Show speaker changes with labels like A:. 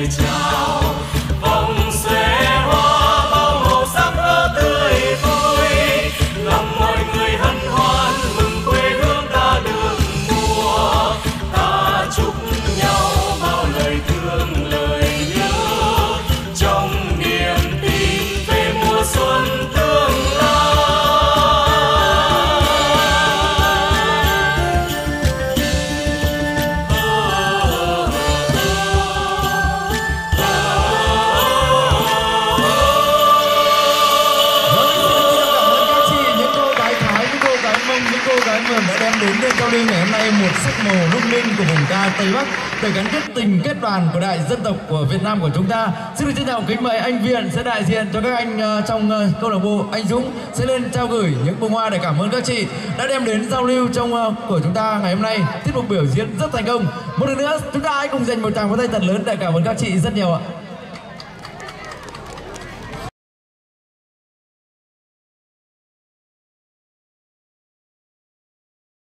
A: lời chào. Vòng xòe hoa bao màu sắc tươi vui, làm mọi người hân hoan mừng quê hương ta được mùa. Ta chúc nhau bao lời thương lời nhớ, trong niềm tin về mùa xuân tương lai.
B: Đã đem đến đêm giao lưu ngày hôm nay một sắc màu lung linh của vùng ca Tây Bắc để gắn kết tình kết đoàn của đại dân tộc của Việt Nam của chúng ta. Xin được trân trọng kính mời anh Viện sẽ đại diện cho các anh trong câu lạc bộ. Anh Dũng sẽ lên trao gửi những bông hoa để cảm ơn các chị đã đem đến giao lưu trong của chúng ta ngày hôm nay. Tiết mục biểu diễn rất thành công. Một lần nữa chúng ta hãy cùng dành một tràng pháo tay thật lớn để cảm ơn các chị rất nhiều ạ.